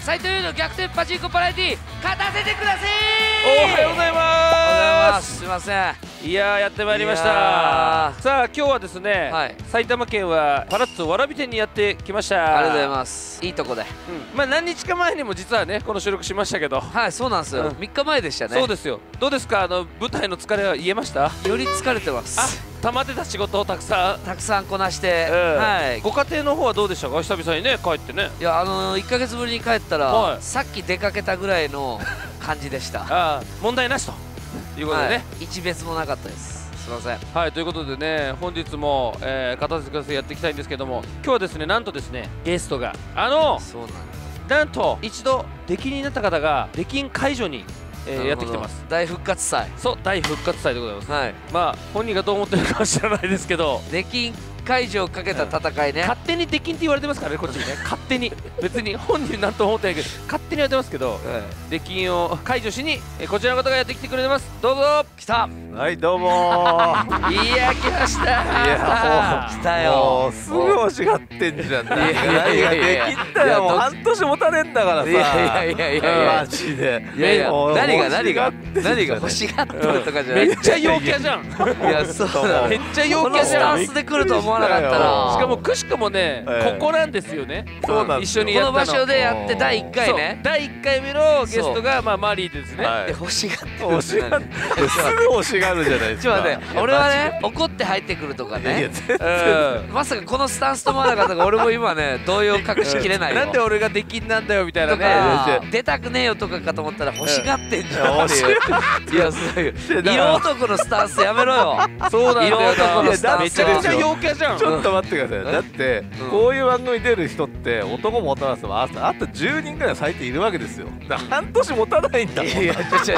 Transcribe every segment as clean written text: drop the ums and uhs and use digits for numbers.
斉藤優の逆転パチンコパラエティ勝たせてください。 おはようございます。 すいません。 いやー、やってまいりました。さあ今日はですね、 はい、 埼玉県はパラッツォわらび店にやってきました。 ありがとうございます。いいとこで、 まあ何日か前にも実はねこの収録しましたけど、 はい、そうなんですよ。3日前でしたね。 そうですよ。どうですか、舞台の疲れは癒えました？ より疲れてます。 あ、溜まってた仕事をたくさんこなして、はい。 ご家庭の方はどうでしたか？久々にね帰ってね。 いや、1ヶ月ぶりに帰ったら、さっき出かけたぐらいの感じでした。 ああ、問題なしということでね、 一別もなかったです。すいません。 はい、ということでね、本日も勝たせてくださいやっていきたいんですけども、今日はですね、なんとですね、ゲストがそうなんです。 なんと一度出禁になった方が出禁解除にやってきてます。 大復活祭。 そう、大復活祭でございます。 はい。まあ本人がどう思ってるかは知らないですけど、 出禁解除をかけた戦いね。 勝手に出禁って言われてますからね、こっちにね。勝手に別に本人なんと思ってないけど勝手に言われてますけど、出禁を解除しにこちらの方がやってきてくれてます。どうぞ。来た。 はい、どうもいや、来ました。 いや、 来たよ。 すぐ欲しがってんじゃん。何ができんだよ。もう半年持たねえんだからさ。いやマジで。 いやいや、何が欲しがってるとかじゃない。 めっちゃ陽キャじゃん。 いや、そうだ。 めっちゃ陽キャじゃん。 このスタンスで来ると思わなかったら。 しかもくしくもね、ここなんですよね。一緒にやったの。 この場所でやって第1回ね。 第1回目のゲストがマリーですね。 欲しがってる。 すぐ欲しがるじゃないですか。 ちょっと待って、俺はね、怒って入ってくるとかね、まさかこのスタンスと思わなかったから、俺も今ね、動揺隠しきれないよ。 なんで俺が出禁なんだよみたいなね、 出たくねえよとかかと思ったら欲しがってんじゃんっていう。いや、そういう色男のスタンスやめろよ。 そうなんだよ。 色男のスタンス。 めちゃくちゃ陽キャじゃん。 ちょっと待ってください。だってこういう番組出る人って男も女もあと10人ぐらい最低いるわけですよ。半年持たないんだもん。 いや、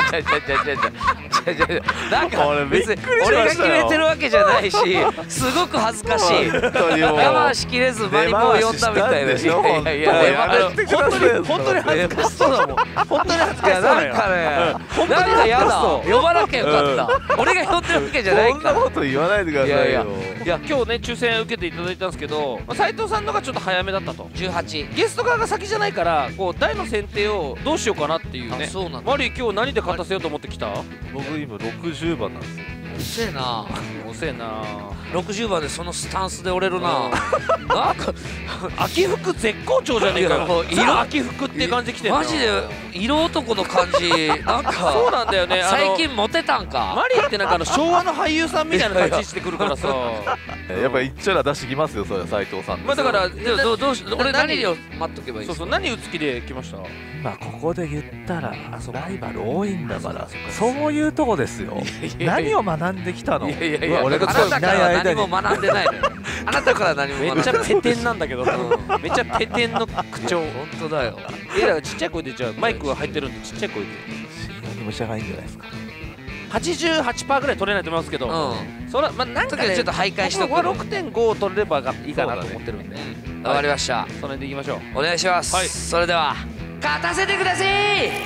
なんか別に俺が決めてるわけじゃないし、すごく恥ずかしい。我慢しきれずマリモを呼んだみたいな。いや、 本当に恥ずかしそうだもん。本当に恥ずかしそうだよ。 なんかね、なんかやだ。呼ばなきゃよかった。俺が呼んでるわけじゃないから。 そんなこと言わないでくださいよ。 いや、今日ね抽選受けていただいたんですけど、斉藤さんのがちょっと早めだったと。 18。 ゲスト側が先じゃないから、こう台の選定をどうしようかなっていうね。 そうなんだ。 マリー今日何で勝たせようと思ってきた？ 僕今60番なんですよ。 遅えな。 遅えな。 60番でそのスタンスで折れるな。なんか秋服絶好調じゃねえかよ。色秋服って感じきてんな。 マジで色男の感じ。なんかそうなんだよね。 最近モテたんか。 マリーってなんか昭和の俳優さんみたいな立ち位置でくるからさ。 やっぱ一丁ら出してきますよ、それは斉藤さん。 まあだからどうし俺何を待っとけばいい？ そうそう、何打つ気で来ました？ まあここで言ったらライバル多いんだから、そういうとこですよ。何を学んできたの？ いや、俺がいない間に何も学んでないのよ。あなたから何も学んでない。 めっちゃペテンなんだけど、めっちゃペテンの口調。 本当だよ。 だからちっちゃい声で、じゃあマイクが入ってるんでちっちゃい声で。 死にむしゃがいいんじゃないですか。 88% ぐらい取れないと思いますけど、それまあなんかね、 ちょっと徘徊しとく。 6.5 取れればいいかなと思ってるんで。 わかりました。 その辺でいきましょう。 お願いします。それでは勝たせてください。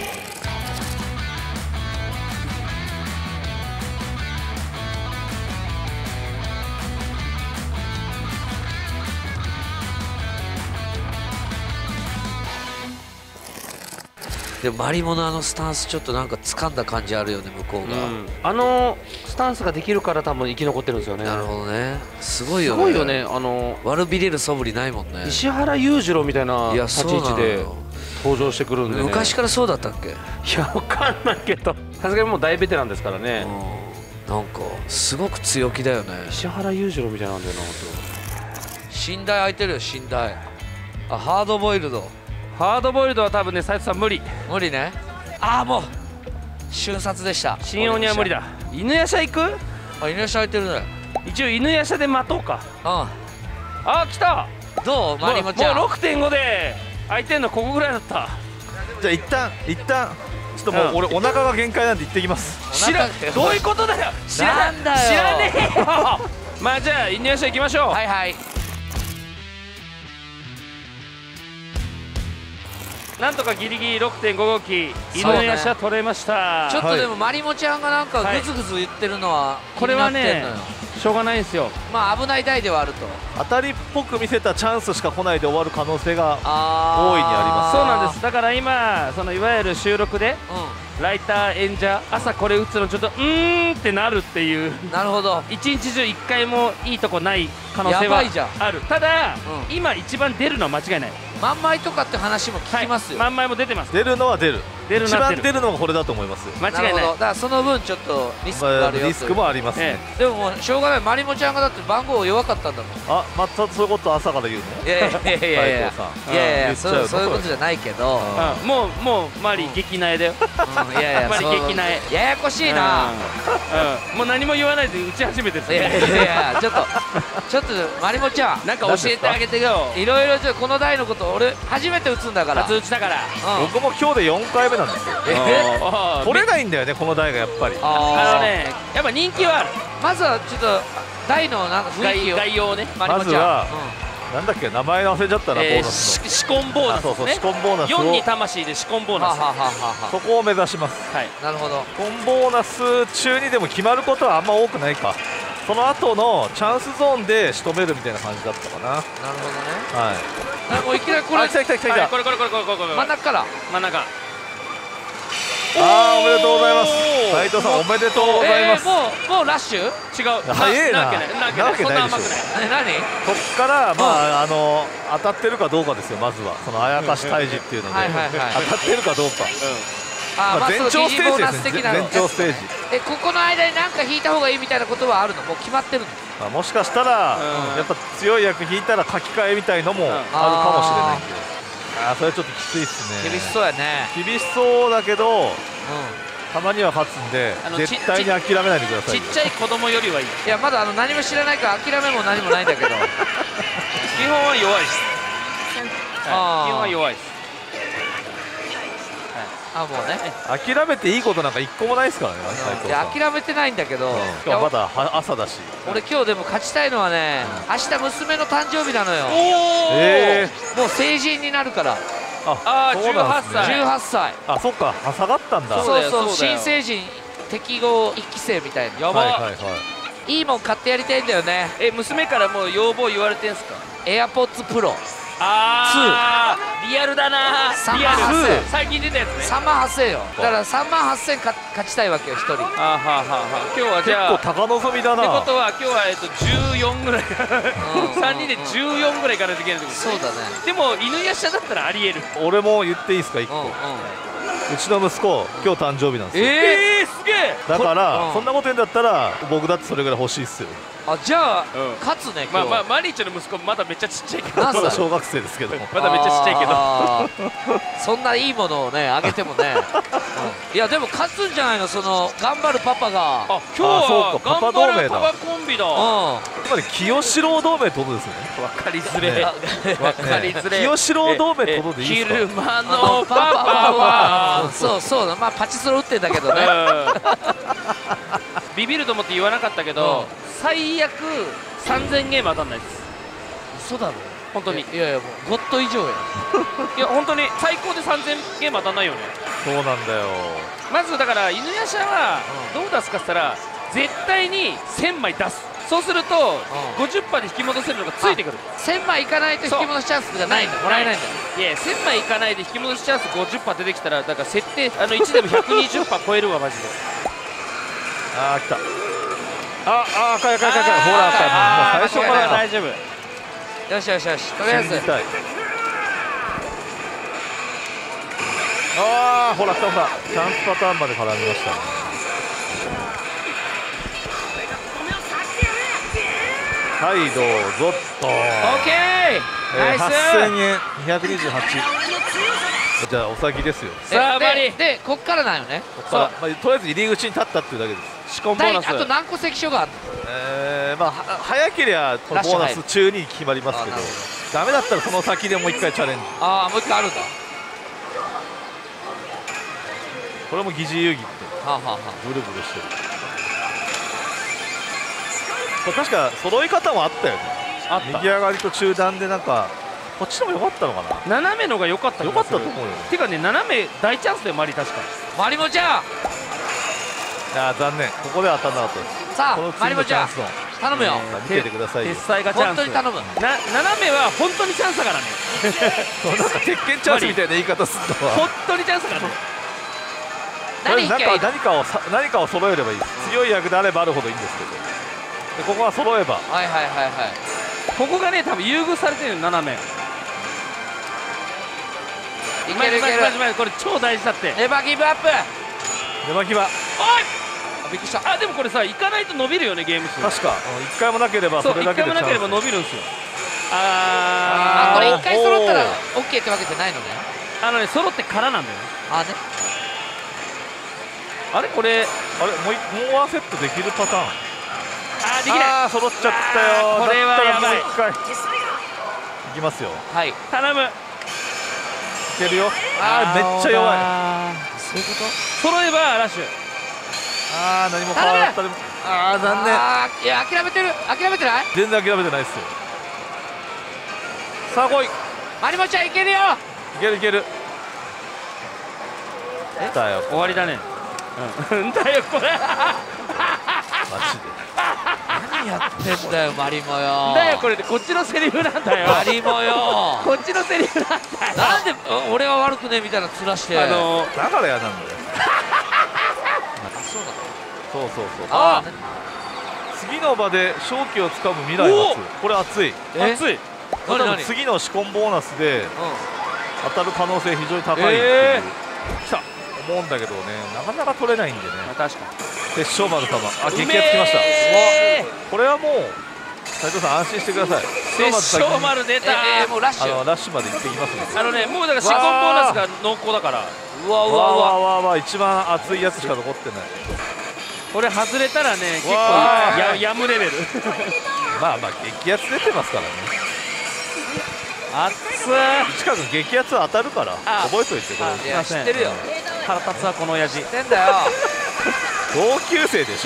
でもマリモのスタンスちょっとなんか掴んだ感じあるよね、向こうが。 スタンスができるから多分生き残ってるんですよね。 なるほどね。すごいよね。 すごいよね。 悪びれる素振りないもんね。 石原裕次郎みたいな立ち位置で登場してくるんでね。 昔からそうだったっけ？ いや、わかんないけど、さすがにもう大ベテランですからね。 なんかすごく強気だよね。 石原裕次郎みたいなんだよな。 寝台空いてるよ、寝台。あ、ハードボイルド。 ハードボイルドは多分ね、斉藤さん無理。 無理ね。ああ、もう瞬殺でした。 新鬼は無理だ。犬夜叉行く？ あ、犬夜叉空いてるね。 一応犬夜叉で待とうか。あ、来た。 どう？マリモちゃん。 もう 6.5 で空いてんのここぐらいだった。 じゃあ一旦ちょっともう俺お腹が限界なんで行ってきます。 どういうことだよ。知らねえよ。まあじゃあ犬夜叉行きましょう。 はいはい。 なんとかギリギリ 6.5 号機犬夜叉取れました。 ちょっとでもマリモちゃんがなんかグズグズ言ってるのはこれはね、 しょうがないんですよ。 まあ危ない台ではあると。 当たりっぽく見せたチャンスしか来ないで終わる可能性が大いにあります。 そうなんです。だから今そのいわゆる収録でライター演者朝これ打つのちょっとってなるっていう。 なるほど。 一日中一回もいいとこない可能性はある。ただ今一番出るのは間違いない。 万枚とかって話も聞きますよ。 万枚も出てます。 出るのは出る。一番出るのがこれだと思います。 間違いない。 だからその分ちょっとリスクがあるよ。 リスクもありますね。 でももうしょうがない。まりもちゃんがだって番号弱かったんだもん。 あ、またそういうこと朝から言うの？ いやいやいやいやいやそういうことじゃないけど。 もうマリ激苗だよ。 いやいやマリ激苗。 ややこしいな。 もう何も言わないで打ち始めてる。 いやいやちょっとまりもちゃんなんか教えてあげてよ。 いろいろこの台のこと俺初めて打つんだから。 初打ちだから。 僕も今日で4回目なんですよ。取れないんだよねこの台がやっぱり。 やっぱ人気はある。 まずはちょっと台のなんか雰囲気を概要をね。 まずはなんだっけ名前忘れちゃったな。ボーナスのシコンボーナスですね。 シコンボーナスを 4に魂でシコンボーナス。 そこを目指します。 なるほど。 シコンボーナス中にでも決まることはあんま多くないか。その後のチャンスゾーンで仕留めるみたいな感じだったかな。 なるほどね。 はい。 もういきなりこれ来た来た来た。 これ真ん中から真ん中。 おめでとうございます。斉藤さんおめでとうございます。 もうラッシュ？違う。早いな。なわけないでしょ。 何？ こっからまあ当たってるかどうかですよ。まずはそのあやかし退治っていうので当たってるかどうか。前兆ステージですね。前兆ステージ。 ここの間に何か引いた方がいいみたいなことはあるの？もう決まってるの？ もしかしたらやっぱ強い役引いたら書き換えみたいのもあるかもしれないけど。それちょっときついっすね。 厳しそうやね。 厳しそうだけど、たまには勝つんで絶対に諦めないでください。 ちっちゃい子供よりはいい。 いやまだ何も知らないから諦めも何もないんだけど。 基本は弱いです。基本は弱いです。 もうね。 諦めていいことなんか一個もないですからね。 いや諦めてないんだけど。 今日まだ朝だし。 俺今日でも勝ちたいのはね、明日娘の誕生日なのよ。もう成人になるから。 18歳。 18歳。 そっか下がったんだ。 そう新成人適合1期生みたいな。 やば。 いいもん買ってやりたいんだよね。 娘からもう要望言われてんすか？ AirPods Pro。 リアルだな。リアル。最近出たやつね。 3万8000よ。だから3万8000勝ちたいわけよ1人。今日はじゃあ結構高望みだな。 ってことは今日は14ぐらい3人で14ぐらいからできるってこと。 そうだね。 でも犬やしゃだったらありえる。 俺も言っていいですか1個。うちの息子今日誕生日なんですよ。 すげえ。 だからそんなこと言うんだったら僕だってそれぐらい欲しいっすよ。 じゃあ勝つね。 マリーちゃんの息子まだめっちゃちっちゃいけど。 まだ小学生ですけど。 まだめっちゃちっちゃいけど。 そんないいものをねあげてもね。いやでも勝つんじゃないの。その頑張るパパが。 今日は頑張るパパコンビだ。 つまり清志郎同盟ってことですよね。 分かりづれ。分かりづれ。 清志郎同盟ってことでいいですか？ 昼間のパパは。 そうだ。まあパチスロ打ってんだけどね。 ビビると思って言わなかったけど最悪3000ゲーム当たんないです。 嘘だろ本当に。 いやもうゴッド以上や。 いや本当に最高で3000ゲーム当たんないよね。 そうなんだよ。 まずだから犬やしゃはどう出すかって言ったら絶対に1000枚出す。そうすると 50% で引き戻せるのがついてくる。 1000枚いかないと引き戻しチャンスがないんだ。もらえないんだ。 いや1000枚いかないで引き戻しチャンス 50% 出てきたらだから設定1でも 120% 超えるわマジで。 来た。かいほらもう最初から大丈夫。 よしとりあえずほら来たチャンスパターンまで絡みました。はいどうぞっと。 オッケーナイス。 8000円228。じゃあお先ですよ。 さあマリでこっからなんよね。 とりあえず入り口に立ったっていうだけです。 シコンボーナス。 あと何個関所があるの？ 早ければボーナス中に決まりますけどダメだったらその先でもう一回チャレンジ。 もう一回あるんだ。 これも疑似遊戯ってブルブルしてる。これ確か揃い方もあったよね。右上がりと中段でなんかこっちのも良かったのかな。 斜めのが良かった。 良かったと思うよ。 てかね斜め大チャンスでマリ確か。 マリモちゃん。 残念ここでは当たらなかったです。 さあマリモちゃん頼むよ。 見ててくださいよ。 鉄裁がチャンス。 本当に頼む。 斜めは本当にチャンスだからね。 なんか鉄拳チャンスみたいな言い方するのは本当にチャンスだからね。 何かを揃えればいいです。強い役であればあるほどいいんですけど、でここは揃えば、 はいはいはいはい。 ここがね多分優遇されてるよ、斜め。 いけるいける。 これ超大事だって。 ネバギブアップ。 ネバキバ。 おい、 びっくりした。 あ、でもこれさ、行かないと伸びるよね、ゲーム数。 確か1回もなければそれだけでチャンス。 1回もなければ伸びるんですよ。 これ1回揃ったら OK ってわけじゃないのね。 揃ってからなんだよね。あれこれもうワンセットできるパターン。 できない。 揃っちゃったよ。 これはやばい。 いきますよ。 はい、 頼む。いけるよ。めっちゃ弱い。 そういうこと。 揃えばラッシュ。 何も変わったりも。残念。 いや、諦めてる。諦めてない。 全然諦めてないですよ。さあ来い。 マリモちゃんいけるよ。 いけるいける。だよ。 終わりだね。だよこれ。 マジで。 何やってんだよマリモよ。 だよこれでこっちのセリフなんだよ。 マリモよ。 こっちのセリフなんだよ。 なんで俺は悪くねみたいな面して。 だから嫌なんだよ。そうそう。次の場で勝機をつかむ未来のこれ熱い。 熱い。 次の仕込ボーナスで当たる可能性非常に高いって思うんだけどね、なかなか取れないんでね。 確かに。 鉄勝丸様、激アツきました。これはもう斉藤さん安心してください。 鉄勝丸出た。 もうラッシュ。 ラッシュまで行ってきますね。 もうだから仕込ボーナスが濃厚だから。 うわ一番熱いやつしか残ってない。 これ外れたらね結構やむレベル。 まあ激アツ出てますからね。 熱い。 近く激アツ当たるから覚えといて。これいや知ってるよ。 腹立つわこの親父。 知ってんだよ。 同級生でしょ。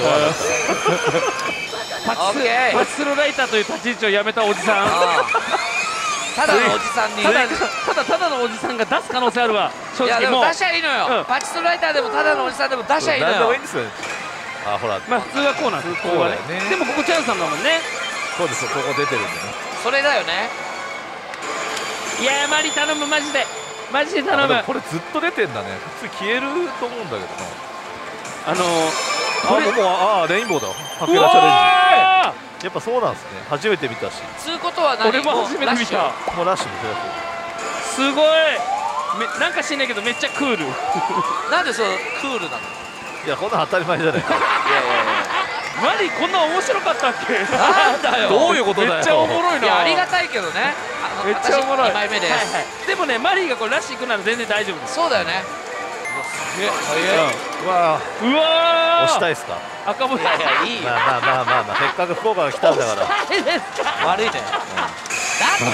パチスロライターという立ち位置をやめたおじさん。 ただのおじさんに。 ただのおじさんが出す可能性あるわ。正直もう。 いやでも出しゃいいのよ。パチスロライターでもただのおじさんでも出しゃいいのよ。 何でもいいんですよ。ほら。 まあ普通はこうなんです。こうはね。でもここチャンスなんだもんね。 そうですよ。ここ出てるんでね。 それだよね。 いやマリ頼むマジで。マジで頼む。 これずっと出てんだね。普通消えると思うんだけどな。もうレインボーだ。かけらしゃレンジ。やっぱそうなんですね。初めて見たし。 つうことは何？ 俺も初めて見た。 もうラッシュもすごい。なんか知んないけどめっちゃクール。 なんでそうクールなの？ いやこんな当たり前じゃない。 マリこんな面白かったっけ？ なんだよ。 どういうことだよ。 めっちゃおもろいな。 いやありがたいけどね。 めっちゃおもろい。 2枚目です。 でもねマリーがこれラッシュ行くなら全然大丈夫です。 そうだよね。 うわ押したいっすか。 赤文字。 いやいい。 まあせっかく福岡が来たんだから。 悪いね。なん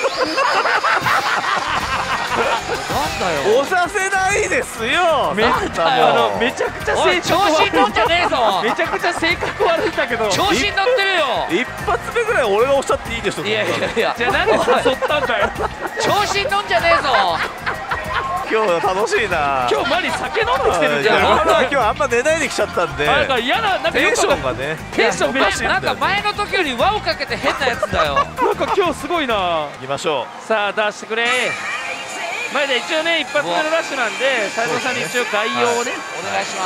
だよ。 押させないですよ。 めちゃくちゃ性格調子に乗んじゃねえぞ。 めちゃくちゃ性格悪いんだけど。 調子に乗ってるよ。 一発目ぐらい俺が押しちゃっていいでしょ。 いやじゃあなんで誘ったんだよ。 調子に乗んじゃねえぞ。 今日楽しいな。 今日マリ酒飲んできてるじゃん。 今日あんま寝ないできちゃったんで。 なんか嫌なテンションがね。 テンションめっちゃなんか前の時より輪をかけて変なやつだよ。 なんか今日すごいな。 行きましょう。さあ出してくれ。前で一応ね一発目のラッシュなんで斉藤さんに一応概要をねお願いします。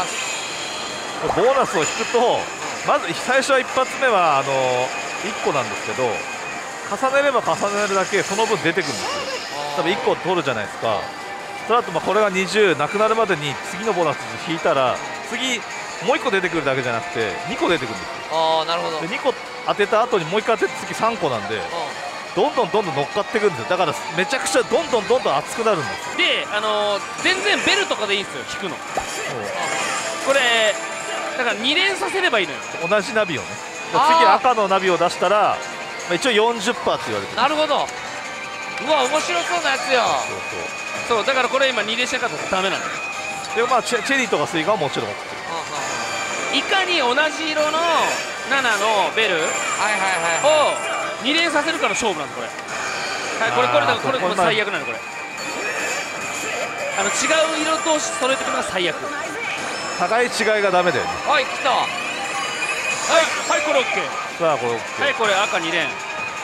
ボーナスを引くとまず最初は一発目は1個なんですけど、重ねれば重ねるだけその分出てくるんですよ。多分1個取るじゃないですか。その後これが20なくなるまでに次のボーナス引いたら次もう1個出てくるだけじゃなくて2個出てくるんですよ。 なるほど。 で2個当てた後にもう1回当てて次3個なんでどんどん乗っかっていくんですよ。だからめちゃくちゃどんどん熱くなるんですよ。 で全然ベルとかでいいんですよ引くの。これだから2連させればいいのよ。 同じナビをね。次赤のナビを出したら一応 40% って言われてる。 なるほど。うわ面白そうなやつよ。 そうだからこれ今2連しなかったらダメなの。 でもチェリーとかスイカはもちろんいかに同じ色の7のベルを2連させるかの勝負なんですこれ。はいこれ最悪なのこれ。違う色同士揃えてくるのが最悪。 互い違いがダメだよね。 はい来た。 はいこれ OK。 さあこれ OK。 はい、これ赤2連。 あ、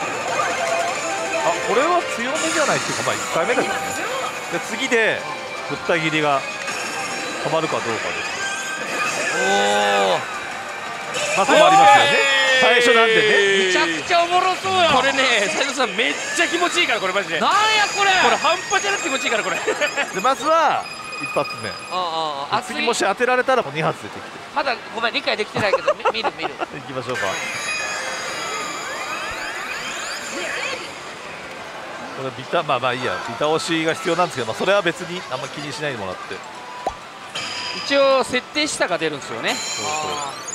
これは強めじゃないっていうか、まあ1回目だけどね。で次でぶった切りが止まるかどうかです。 おお、 まあ止まりますよね、最初なんでね。 めちゃくちゃおもろそうや。 これね、斉藤さんめっちゃ気持ちいいから、これマジで。 なんやこれ。 これ半端じゃなく気持ちいいから、これ。 でまずは一発目、次もし当てられたらもう2発出てきて、 まだごめん理解できてないけど見る見る。 いきましょうか。これビタ、まあいいや、ビタ押しが必要なんですけど、まあ、それは別にあんま気にしないでもらって。 一応設定したが出るんですよね。 そうそう、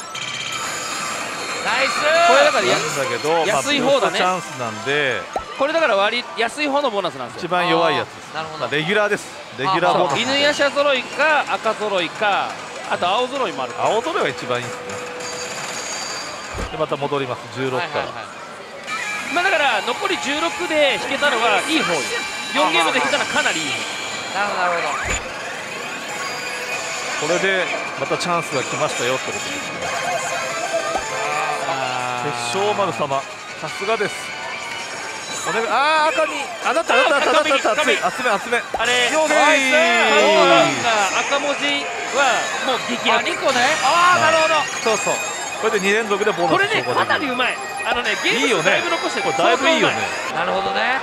ナイス。 これだからなんだけど、 安い方だね。 チャンスなんで、 これだから安い方のボーナスなんですよ。 一番弱いやつです。 なるほど。 まあレギュラーです。レギュラーボーナス。 犬やしゃ揃いか赤揃いか、あと青揃いもある。 青揃いが一番いいですね。でまた戻ります。16から。 まあだから残り16で引けたのはいい方よ。4ゲームで引けたのはかなりいい方。 なるほどなるほこれでまたチャンスが来ましたよってことですね。決勝丸様、さすがです。お願い。赤に当たった熱めあれよー赤文字はもう激アツ。 2個ね。なるほど。 そうそう、これで2連続でボーナス。 これねかなりうまい。ゲーム数だいぶ残してる。 だいぶいいよね。 なるほどね。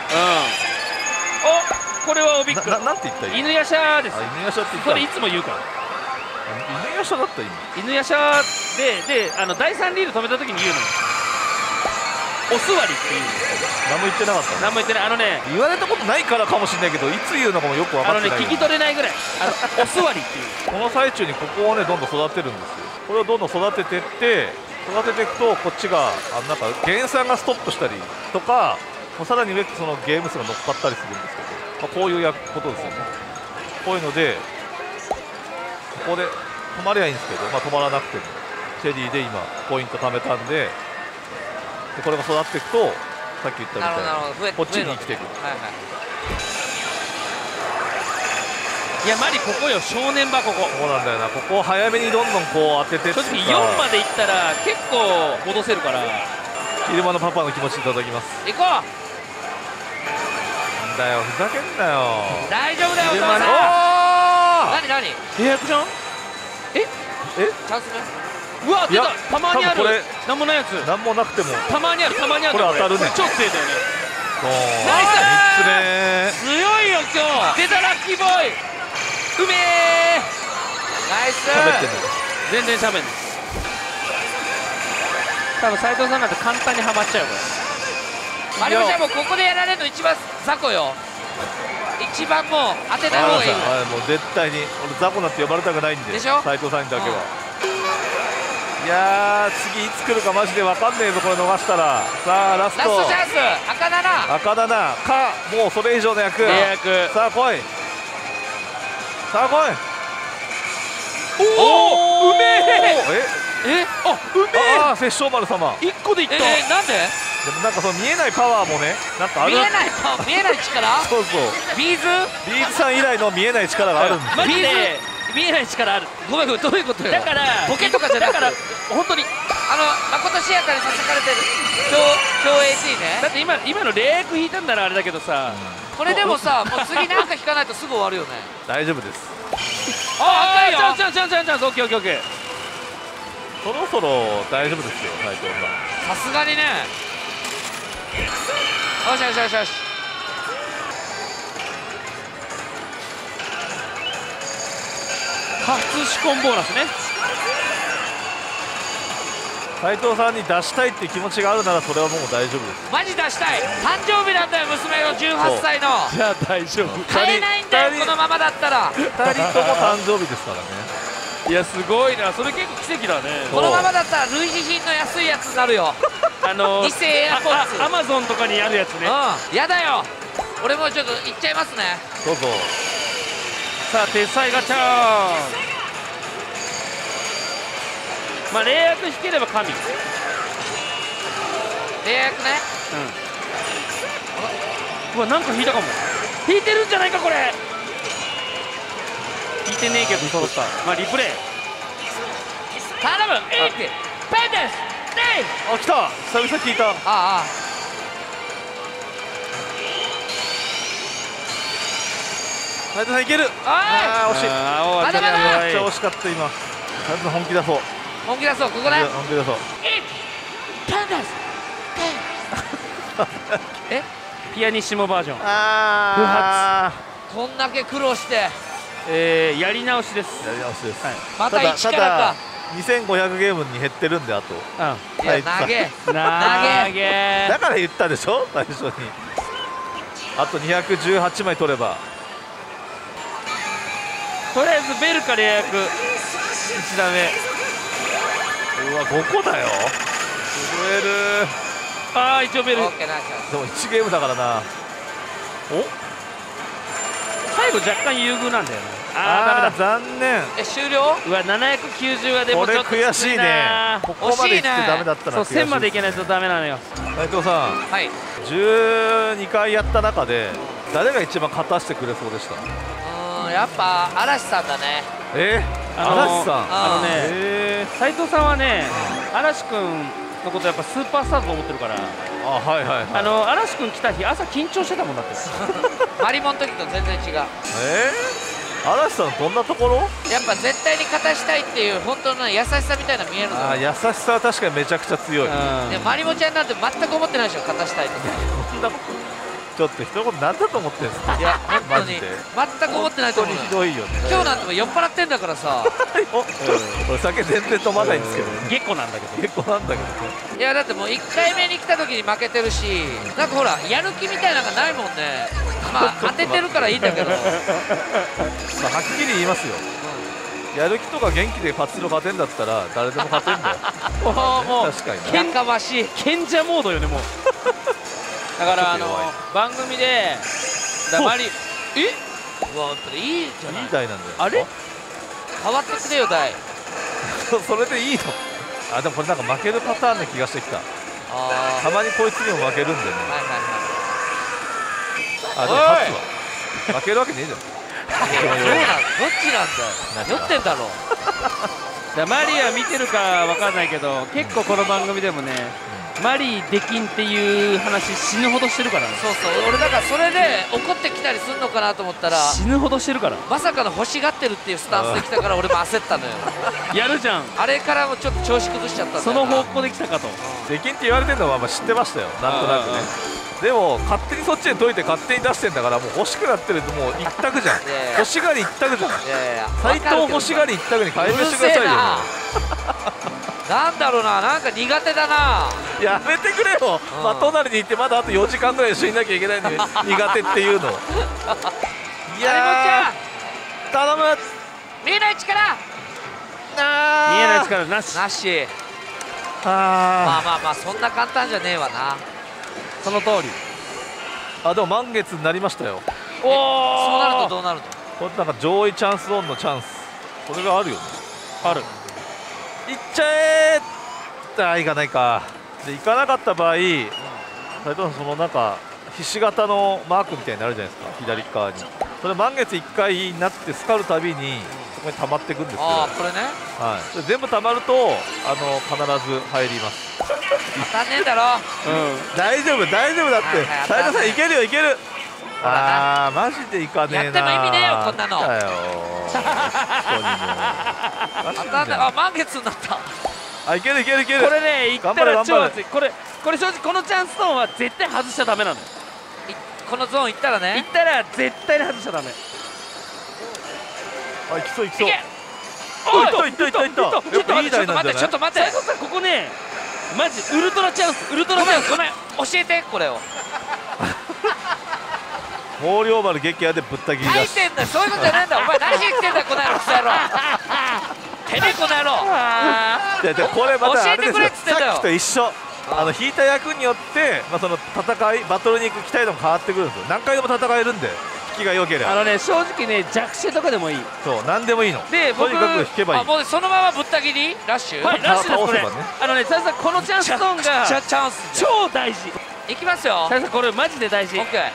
お、これはおびっくり。 なんて言ったらいい？ 犬やしゃです。 犬やしゃって言ったこれいつも言うから。 犬やしゃだった今。 犬やしゃで第3リール止めた時に言うのよ。お座りって言うんですよ。 何も言ってなかった。 何も言ってない。 言われたことないからかもしれないけど、いつ言うのかもよく分かってない。 聞き取れないぐらいお座りっていう。 この最中にここをねどんどん育てるんですよ。これをどんどん育てていっていくと、こっちがなんか減産がストップしたりとか、もうさらに上そのゲーム数が乗っかったりするんですけど、こういうことですよね。こういうのでここで止まりゃいいんですけど、止まらなくてもチェリーで今ポイント貯めたんで、これが育っていくとさっき言ったみたいにこっちに生きていく。 いやマリここよ、正念場ここ。 そうなんだよな。ここを早めにどんどんこう当ててって、 正直4までいったら結構戻せるから。 昼間のパパの気持ちいただきます。 行こう。 なんだよ、ふざけんなよ。 大丈夫だよお父さん。何契約じゃん。 チャンスね。 うわ出た。たまにある。なんもないやつ。 なんもなくてもたまにある。これ当たるね。 超強いんだよね。 ナイス。 強いよ今日。 出たラッキーボーイ。うめえ。 ナイス。 全然しゃべんない。多分斉藤さんなんて簡単にはまっちゃうから。 マリモちゃんもここでやられるの一番雑魚よ。一番もう当てた方がいい。 もう絶対に俺雑魚なんて呼ばれたくないんで。 でしょ。 斉藤さんにだけは。いや次いつ来るかマジで分かんねえぞ、これ逃したら。さあラストチャンス。赤7 か、もうそれ以上の役。さあ来い。 おお、うめえ。 うめえ。殺生丸様 1個でいった。 なんで？ でもなんかその見えないパワーもね、なんかある。 見えない力？ そうそう。 ビーズさん以来の見えない力があるんですよ。 マジで見えない力ある。 ごめんどういうことよ。 だからボケとかじゃなくて、 だから本当に誠しやかにささかれてる強 AT ね。 だって今のレイク引いたんならあれだけどさ、 これでもさ、もう次なんか引かないとすぐ終わるよね。 大丈夫です。 赤いよ。チャンス。オッケー。 そろそろ大丈夫ですよ、斉藤さん。 さすがにね。よし。 初仕込んボーナスね。 斉藤さんに出したいっていう気持ちがあるならそれはもう大丈夫です。 マジ出したい。誕生日なんだよ、娘の18歳の。 じゃあ大丈夫。 買えないんだよこのままだったら。 2人とも誕生日ですからね。 いやすごいな、それ結構奇跡だね。 このままだったら類似品の安いやつになるよ。偽エアポッツ。 アマゾンとかにあるやつね。 やだよ。俺もちょっといっちゃいますね。 どうぞ。 さあ鉄裁ガチャーン。レイヤー引ければ神。 レイヤーね。 うわなんか引いたかも。引いてるんじゃないかこれ。引いてねえけど揃った。リプレイ。 頼む。ペンです。 あ、来た、久々聞いた。 あ斉藤さんいける。 あ惜しい。 まだまだめっちゃ惜しかった今。斉藤さん本気出そう。 本気出そう、ここね。 本気出そう。 え、 ピアニッシモバージョン。 こんだけ苦労してやり直しです。 やり直しです。 また一からか。 2500ゲームに減ってるんで、あと。 いや、投げだから言ったでしょ、最初に。あと218枚取れば。 とりあえずベルから予約1打目。 うわ、5個だよ。震える。 一応ベル。でも 1ゲームだからな。 最後若干優遇なんだよね。ダメだ、 残念。 終了。うわ、790はでもちょっと悔しいね。ここまでいってダメだったら。 そう、1000までいけないとダメなのよ。 斉藤さん、12回やった中で誰が一番勝たしてくれそうでした？ やっぱ嵐さんだね。 嵐さん。 斉藤さんはね、嵐くんのことやっぱスーパースターと思ってるから。嵐くん来た日朝緊張してたもんだって。 マリモの時と全然違う。 嵐さんどんなところ？ やっぱ絶対に勝たしたいっていう本当の優しさみたいなの見えるの。 優しさは確かにめちゃくちゃ強い。 でマリモちゃんなんて全く思ってないでしょ、勝たしたいとか。 ちょっと一言なんだと思ってんすか？ いや本当に全く思ってないと思う。 ひどいよね。 今日なんても酔っ払ってんだからさ。 俺酒全然飲まないんですけど。 結構なんだけど。 結構なんだけど。 いやだってもう1回目に来た時に負けてるし、なんかほらやる気みたいなのがないもんね。まあ当ててるからいいんだけど。はっきり言いますよ。やる気とか元気でパチスロ勝てんだったら誰でも勝てんだよ。 もう確かに。 やかましい。 賢者モードよねもう。だから番組で黙りうわいいじゃない。 いい台なんだよ。 あれ変わってくれよ台。 それでいいの？でもこれなんか負けるパターンな気がしてきた。たまにこいつにも負けるんでね。でも勝つわ。負けるわけねえじゃん。 そうなんどっちなんだよ。酔ってんだろ。 マリーは見てるかわかんないけど、結構この番組でもね、マリーできんっていう話死ぬほどしてるからね。 そうそう、俺だからそれで怒ってきたりするのかなと思ったら死ぬほどしてるから。 まさかの欲しがってるっていうスタンスできたから俺も焦ったのよ。 やるじゃん。 あれからもちょっと調子崩しちゃったんだよ。 その方向できたかと。 できんって言われてるのは知ってましたよ、なんとなくね。でも勝手にそっちに解いて勝手に出してんだから、もう欲しくなってるともう一択じゃん。欲しがり一択じゃん。斉藤欲しがり一択に改名してくださいよ。 なんだろうな、なんか苦手だな。 やめてくれよ。隣に行ってまだあと4時間ぐらい一緒にいなきゃいけないのに苦手っていうの。 いやー頼む。 見えない力。 見えない力なし。 なし。まあそんな簡単じゃねえわな。 その通り。 でも満月になりましたよ。 そうなるとどうなるの？ これなんか上位チャンスオンのチャンス、これがあるよね。 ある。 いっちゃえー。いかないか。でいかなかった場合、斉藤さんそのなんかひし形のマークみたいになるじゃないですか、左側に。それ満月1回になってスカるたびにそこに溜まっていくんですけど、 これね。 それ全部溜まると必ず入ります。 当たんねえだろ。 大丈夫大丈夫だって。斉藤さんいけるよいける。マジでいかねえな。 やっても意味ねえよこんなの。満月になった。 いけるいけるいける。 これね、いったら超熱い。これ正直このチャンスゾーンは絶対外しちゃダメなの。 このゾーン行ったらね。 行ったら絶対に外しちゃダメ。 いきそういきそう。 いったいったいった。 ちょっと待ってちょっと待って。 斉藤さんここね、マジウルトラチャンス。ウルトラチャンス。 ごめん教えてこれを。 毛量丸激ヤでぶった切り出し。 書いてんだよ、そういうことじゃないんだ。お前何言ってんだこの野郎、クソ野郎。てめえこの野郎。 これまたあれですよ、 教えてくれっつってんだよ。 さっきと一緒。引いた役によってその戦いバトルに行く機体でも変わってくるんですよ。何回でも戦えるんで、引きが良ければ。 正直ね、弱視とかでもいい。 そう、何でもいいの。 でとにかく引けばいい。 もうそのままぶった切りラッシュ。 はい、ラッシュですこれ。斉藤さんこのチャンスゾーンが超大事。 いきますよ。 斉藤さんこれマジで大事。 オッケー。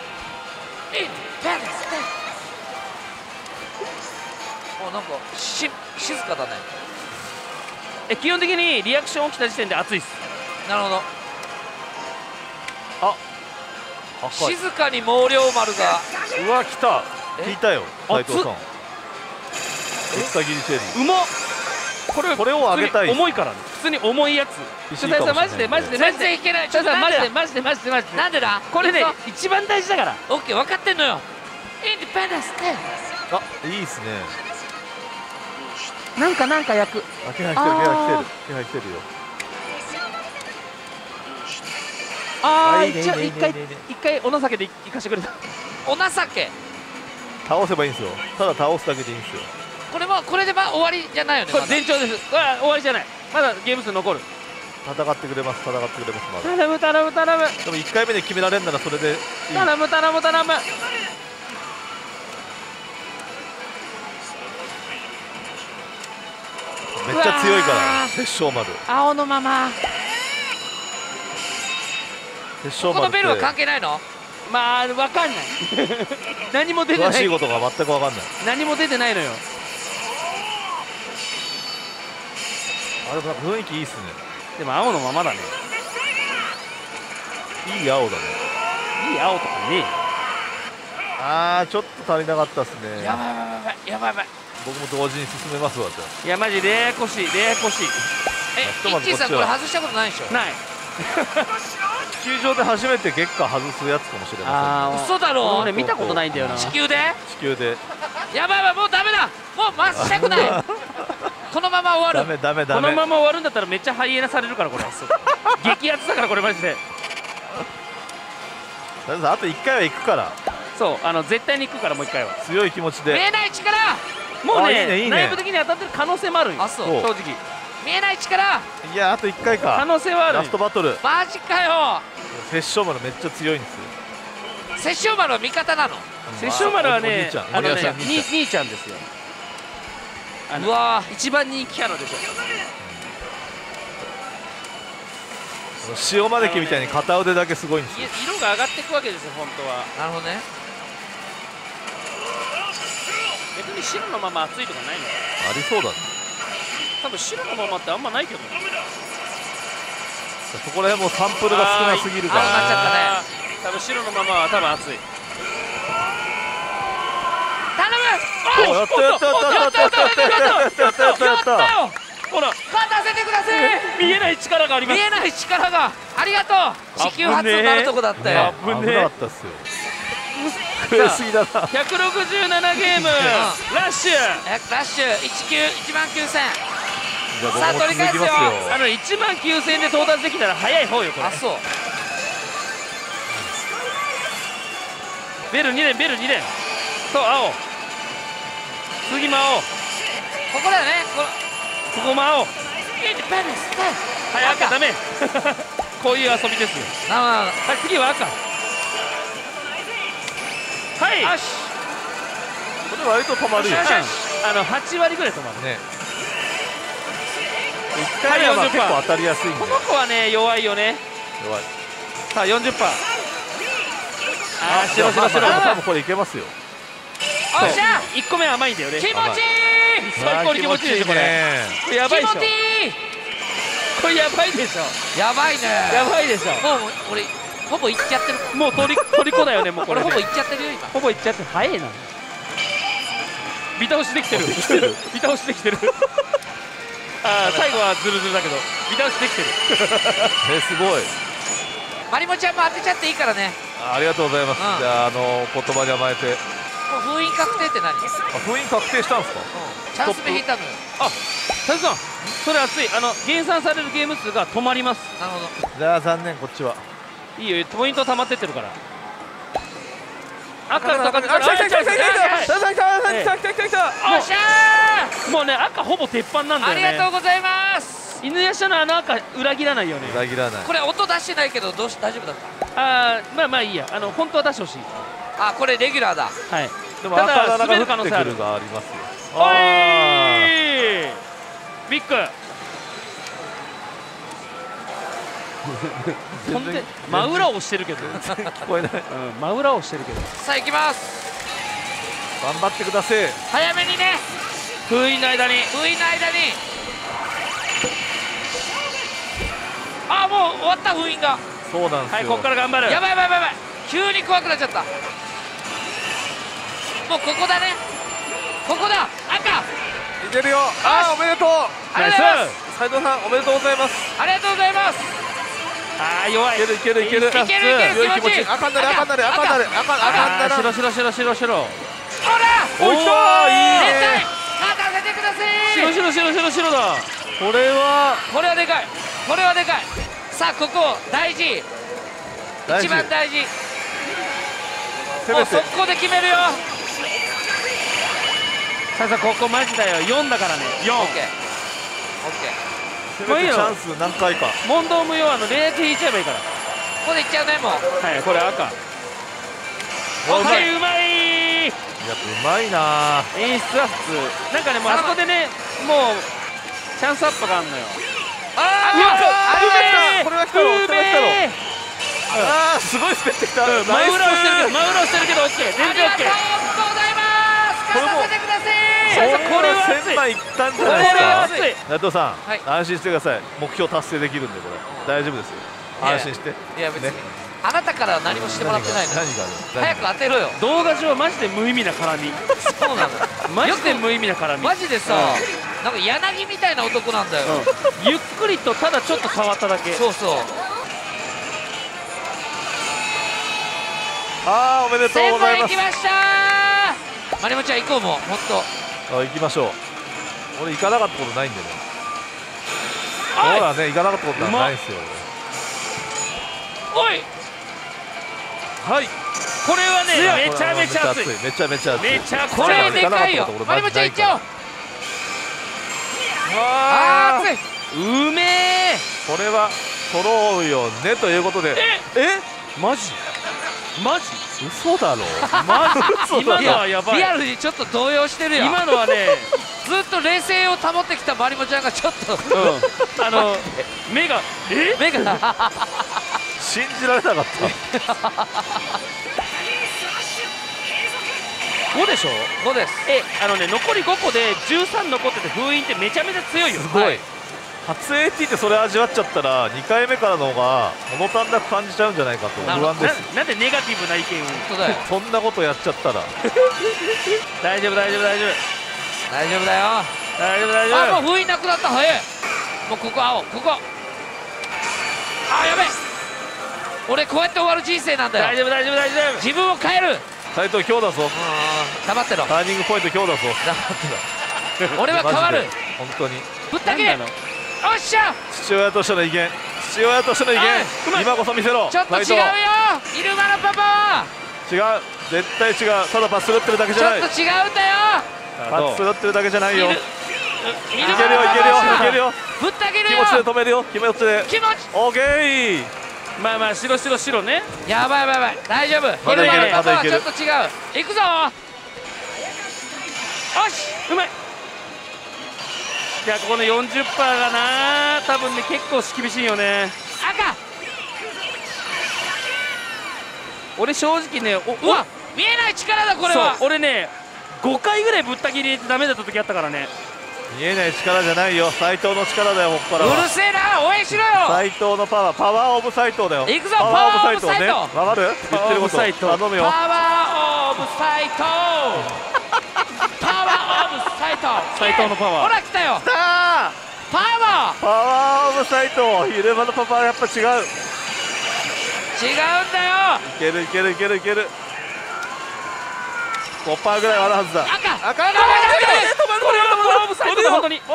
なんか静かだね。 基本的にリアクション起きた時点で熱いっす。 なるほど。 あ、 静かに毛量丸が。 うわ来た。聞いたよ斉藤さん。下切りチェリー。 うまっ。これを上げたい。 重いからね。普通に重いやつ。マジで全然いけない。 マジで。 なんでだ。 これね一番大事だから。 オッケー分かってんのよ。インディペンデンスね。 あ、いいっすね。 なんか焼く。 気配来てるよ。 一回お情けで行かしてくれた。 お情け。 倒せばいいんですよ。ただ倒すだけでいいんですよ。 これで終わりじゃないよね。 これ前兆です。終わりじゃない。まだゲーム数残る。 戦ってくれますまだ。 頼む。 でも1回目で決められるならそれでいい。 頼む。 めっちゃ強いから殺生丸。 青のまま。 このベルは関係ないの？ まあ分かんない。何も出てない。 詳しいことが全く分かんない。 何も出てないのよ。 あれ、雰囲気いいっすね。 でも青のままだね。 いい青だね。 いい青とかね。 ちょっと足りなかったっすね。 やばい。 僕も同時に進めますわ。じゃいやマジややこしい。 イッチーさんこれ外したことないでしょ？ ない。 地球上で初めて月下外すやつかもしれません。 嘘だろ。 俺見たことないんだよな。 地球でやばいもうダメだ。もう回したくない。このまま終わる。 ダメ。 このまま終わるんだったらめっちゃハイエナされるからこれ。激アツだからこれマジで。 あと1回は行くから。 そう絶対に行くからもう1回は。 強い気持ちで。 見えない力。 もうね内部的に当たってる可能性もあるよ。 そう正直。 見えない力。 いやあと1回か。 可能性はある。 ラストバトル。 マジかよ。 殺生丸めっちゃ強いんですよ。 殺生丸は味方なの？ 殺生丸はね兄ちゃんですよ。 うわ一番人気キャラでしょ。 塩招きみたいに片腕だけすごいんですよ。 色が上がっていくわけですよ本当は。 なるほどね。 別に白のまま熱いとかないの？ ありそうだね。 多分白のままってあんまないけどね。 そこら辺もサンプルが少なすぎるから。 なっちゃったね。 多分白のままは多分熱い。 頼む。 やったよ。ほら勝たせてください。 見えない力があります。 見えない力がありがとう。地球初となるとこだったよ。 危なかったっすよ。増えすぎだな。 167ゲームラッシュ 1万9000。さあ取り返すよ。 1万9000で到達できたら早い方よこれ。 あ、そう。 ベル2連そう青。次も青。 ここだよね。 ここも青。 インディペンデンス。 はい赤ダメ。こういう遊びですよ。 なるほど。 はい次は赤。はい。よし。 これ割と止まるよ。 8割ぐらい止まるね。1回は結構当たりやすいんで。 この子はね弱いよね。 弱い。 さあ 40%。 白。多分これいけますよ。 おっしゃ。 1個目甘いんだよね。 気持ちいい。 最高に気持ちいいでしょこれ。これやばいでしょ。これやばいでしょ。 やばいね。 やばいでしょ。 もう俺ほぼいっちゃってる。 もう虜だよねもうこれ。 ほぼいっちゃってるよ今。 ほぼいっちゃってる。早いな。ビタ押しできてる。ビタ押しできてる。最後はズルズルだけどビタ押しできてる。 すごい。 マリモちゃんも当てちゃっていいからね。 ありがとうございます。じゃあ言葉に甘えて。 封印確定って何？ 封印確定したんですか？ チャンス目引いたのよ。 佐々さんそれ熱い。減算されるゲーム数が止まります。 なるほど。 じゃあ残念こっちはいいよポイント溜まってってるから。赤と赤で。 来た。 おっしゃー。 もうね赤ほぼ鉄板なんだよね。 ありがとうございます。 犬夜叉の赤裏切らないよね。 裏切らない。 これ音出してないけど大丈夫だった？ まあいいや。本当は出してほしい。 これレギュラーだ。 はい。 でも赤が滑る可能性あるがありますよ。 おいビッグ。真裏をしてるけど。 聞こえない。 真裏をしてるけど。 さあ行きます。 頑張ってください。 早めにね。 封印の間に。 おあ、もう終わった封印が。 そうなんですよ。 はい、ここから頑張る。 やばいやばいやばいやばい、急に怖くなっちゃった。もうここだね、ここだ。赤いけるよ。あー、おめでとう。 ありがとうございます。 斉藤さんおめでとうございます。 ありがとうございます。 あー、弱い。 いけるいけるいける。 いけるいける、 強い気持ち。 気持ちいい。 赤になる赤になる赤になる赤になる。 白白白白白。 ほら、 おいしょー、いい絶対ね。 勝たせてくださ白い。 白白白白だ。 これはこれはでかい、これはでかい。さあここ大事、一番大事。 せめてもう速攻で決めるよ。 さあさあ、ここマジだよ。4だからね。4。 オッケーオッケー。 せめてチャンス何回か。 問答無用、レート引いちゃえばいいから。 ここでいっちゃうね、もう。 はい、これ赤。 おはい、うまい。 いや、うまいな。 演出は普通。なんかね、もうあそこでね、もうチャンスアップがあるのよ。 あうわー、 これは来たろ、これは来たろ。ああ、すごい滑ってきた。 真裏をしてるけど、真裏をしてるけど、オッケー、全然オッケー。 ありがとうございます。勝たせてください。 これは1000枚いったんじゃないですか。 熱い。 内藤さん、 はい安心してください。目標達成できるんで、これ大丈夫ですよ。安心して。 いや別に、 ねあなたからは何もしてもらってないの。 何が早く当てろよ。 動画上マジで無意味な絡み。 そうなの。 マジで無意味な絡み。 マジでさ、なんか柳みたいな男なんだよ。 ゆっくりとただちょっと触っただけ。 そうそう。 ああ、おめでとうござい 1000枚ます。 行きましたー。まりもちゃん行こう、もう本当。 行きましょう。俺行かなかったことないんでね。 おいほらね、行かなかったことはないですよ。 おい、 はい。 これはね、めちゃめちゃ熱い。 めちゃめちゃ熱い。 めちゃくちこれゃ熱い。 でかいよ。まりもちゃん行っちゃおう。あー、熱い。 うめえ。 これは揃うよねということで。 マジマジ嘘だろ。 マジ今のはやばい。 リアルにちょっと動揺してるよ。 今のはね、 ずっと冷静を保ってきたまりもちゃんがちょっと目が目が信じられなかった。 5でしょ。 5です。 残り5個で13残ってて封印ってめちゃめちゃ強いよ。 すごい。 はい、 初 AT ってそれ味わっちゃったら2回目からの方が物足んなく感じちゃうんじゃないかと不安です。 なんでネガティブな意見を。 本当だよ。 そんなことやっちゃったら大丈夫大丈夫大丈夫大丈夫だよ。 大丈夫大丈あ、 夫。 もう封印なくなった。早い。もうここ青、ここ。あ、やべえ。俺こうやって終わる人生なんだよ。 大丈夫大丈夫大丈夫。 自分を変える。 斉藤今日だぞ。 黙ってろ。 ターニングポイント今日だぞ。 黙ってろ。俺は変わる。 本当にぶった切れ。 なんだおっしゃ。 父親としての威厳、父親としての威厳、今こそ見せろ。 ちょっと違うよ。イルマのパパは違う、絶対違う。ただパスするってるだけじゃない。 ちょっと違うんだよ。 パスするってるだけじゃないよ。いけるよいけるよいけるよ。 ぶった切る気よ。 持ちで止めるよ。気持ちで。 気持ち。 オーケー。 まあまあ白白白ね。 やばいやばいやばい。大丈夫。 まだいけるイルマのパパはまだいけるちょっと違う。行くぞ。よし。 うまい。いや、ここの 40% がな、多分ね結構厳しいよね。 赤。 俺正直ね、 うわ、見えない力だこれは。 そう、俺ね5回ぐらいぶった切り入れてダメだった時あったからね。 見えない力じゃないよ。斉藤の力だよ。ここからはうるせえな、応援しろよ。 斉藤のパワー、パワーオブ斉藤だよ。 行くぞパワーオブ斉藤パワーオブ斉藤ね。わかる？言ってること。 パワーオブ斉藤頼むよ。 パワーオブ斎藤。パワーオブ斎藤。 斉藤のパワーほら来たよ。 さあ、 パワー。 パワーオブ斉藤。昼間のパパはやっぱ違う。 違うんだよ。 いけるいけるいけるいける。5% ぐらいはあるはずだ。 赤。 赤赤。 これはパワーオブサイトだ本当に。 あ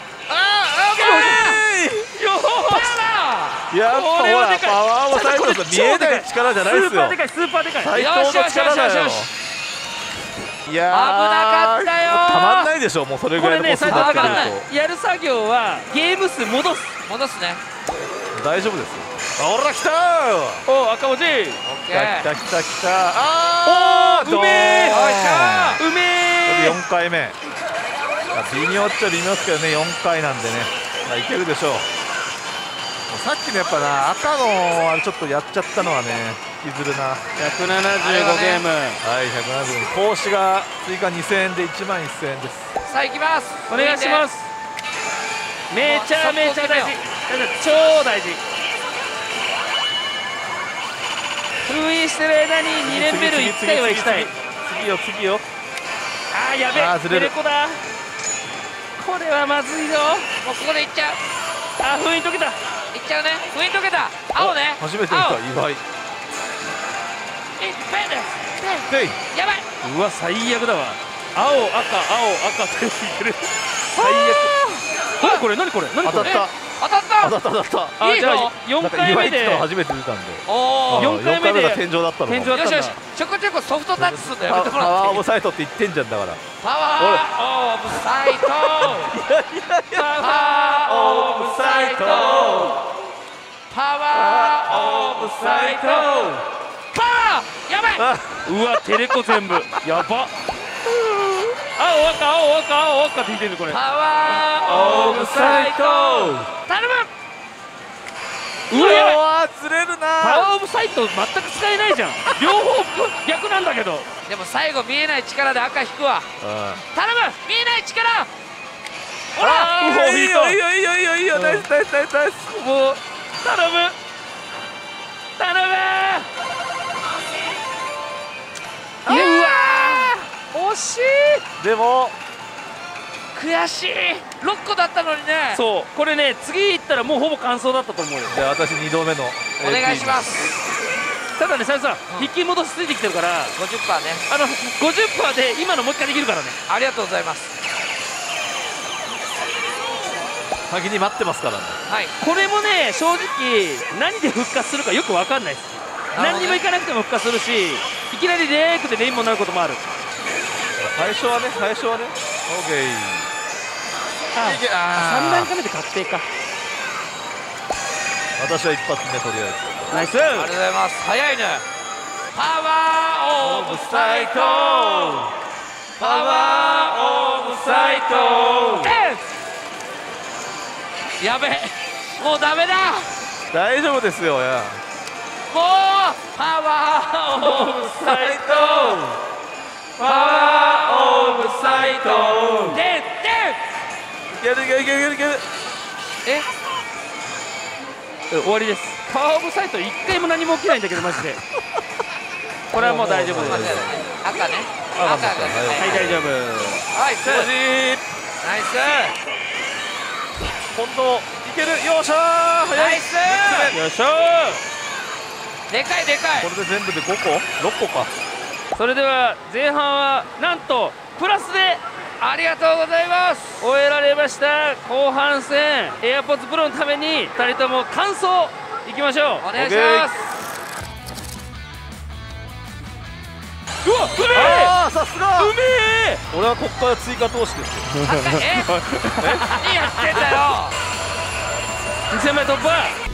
やっぱほらこれはでかい。 パワーオブ斉藤さん見えない力じゃないですよ。 スーパーでかいスーパーでかい。 斉藤の力だよ。いやー、 危なかったよ。 たまんないでしょ。もうそれぐこれね、 らいのコス斉藤だかになってくるらやる作業はゲーム数戻す。 戻すね。 と大丈夫ですよ。ほら来たー。 おお、赤文字。 オッケ来ー。 た来た来た。あー、 うめえ。 よいしょ。 うめえ。 4回目。微妙っちゃ微妙ですけどね、4回なんでね、いけるでしょう。さっきのやっぱな、赤のあれちょっとやっちゃったのはね、引きずるな。 175ゲーム。 はい、170。投資が追加2000円で1万1000円です。 さあ行きます。 お願いします。めちゃめちゃ大事。超大事。 封印してる間に2連ベル1回は行きたい。 次よ次よ。 あーやべえ、テレコだ。これはまずいぞ。 もうここでいっちゃう。 あ、封印解けた。 いっちゃうね。封印解けた。青ね。 初めて見た青岩井。でいやばい。 うわ最悪だわ。青赤青赤ってついてる。最悪。これ何これ何これ。 当たった当たった。 当たった当たった。 あ、じゃあなん 4 か回目で岩井ってのが初めて出たんで。 おお。 4回目でが天井だったのか。 天井だったんだ。 よしよし。ちょこちょこソフトタッチすんのやめてもパワーオらっていい。 ブサイトって言ってんじゃんだから。 パワーオブサイト。パワーオブサイト。パワーオブサイト。パワー。やばい。 うわテレコ全部やば。青赤青赤青赤って言ってるこれ。 パワーオブサイト。頼む。 うわやばい。 わー釣れるパなワーオブサイト全く使えないじゃん。両方逆なんだけど。 でも最後見えない力で赤引くわ。頼む。見えない力。ほら。 あーいいよいいよいいよいいよいいよナイスナイスナイスナイス。 もう頼む頼む。 うわー惜しい。 でも悔しい。6個だったのにね。 そうこれね次行ったらもうほぼ完走だったと思うよ。 じゃあ私2度目のお願いしますす。 ただねさん引き戻しついてきてるから 50% ね。 50% で今のもう一回できるからね。 ありがとうございます。 先に待ってますからね。 はい。 これもね正直何で復活するかよく分かんないです。何にもいかなくても復活するしいきなりレイクでレインボーになることもある。 最初はね最初はね。オーケー。 3段階目で確定か。 私は一発目とりあえず。 ナイス。 ありがとうございます。早いね。パワーオブサイト。パワーオブサイト。やべえ。もうダメだ。 大丈夫ですよや。 もうパワーオブサイト。パワーオブサイト。でいけるいけるいけるいける。 終わりです。パワーオブサイト1回も何も起きないんだけどマジで。これはもう大丈夫です。 赤ね。 赤赤がね。 はい大丈夫。 ナイス。ナイス。 今度いける。よっしゃー。早い。 ナイス。 よいしょでかいでかい。 これで全部で5個6個か。 それでは前半はなんとプラスでありがとうございます。 終えられました。後半戦 AirPods Pro のために2人とも完走いきましょう。 お願いします。 うわうめえああさすが。 うめえ。 俺はこっから追加投資ですよ。 何やってんだよ。 2000枚突破。